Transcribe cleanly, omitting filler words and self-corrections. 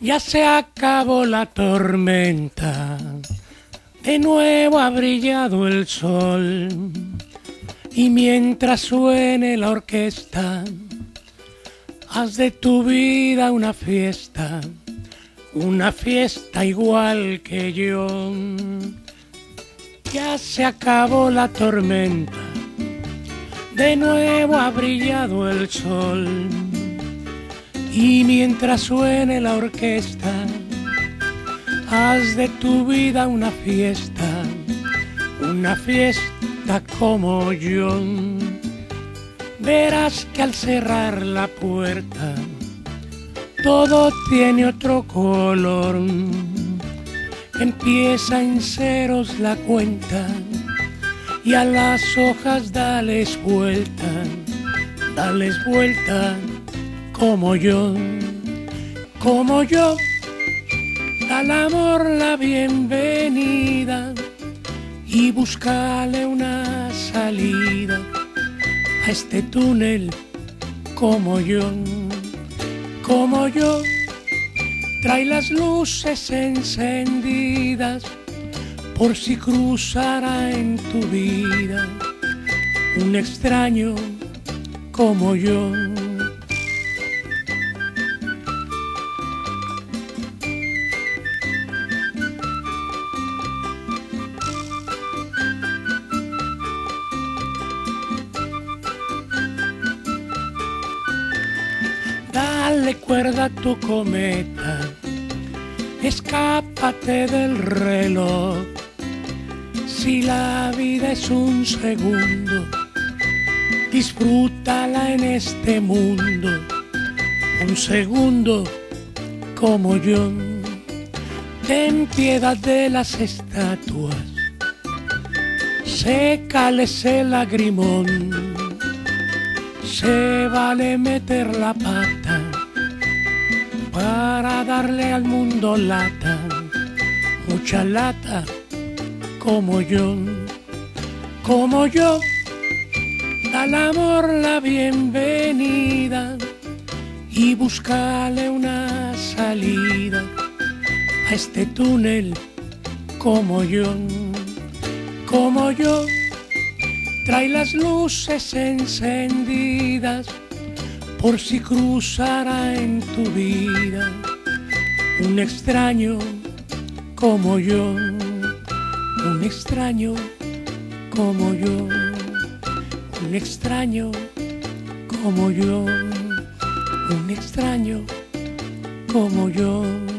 Ya se acabó la tormenta, de nuevo ha brillado el sol, y mientras suene la orquesta, haz de tu vida una fiesta igual que yo. Ya se acabó la tormenta, de nuevo ha brillado el sol, y mientras suene la orquesta, haz de tu vida una fiesta como yo. Verás que al cerrar la puerta, todo tiene otro color. Empieza en ceros la cuenta, y a las hojas dales vuelta como yo, da al amor la bienvenida y búscale una salida a este túnel como yo, trae las luces encendidas por si cruzara en tu vida un extraño como yo. Dale cuerda a tu cometa, escápate del reloj. Si la vida es un segundo, disfrútala en este mundo. Un segundo como yo. Ten piedad de las estatuas, sécales el lagrimón. Se vale meter la pata para darle al mundo lata, mucha lata como yo, da al amor la bienvenida y búscale una salida a este túnel como yo, trae las luces encendidas por si cruzara en tu vida un extraño como yo, un extraño como yo, un extraño como yo, un extraño como yo.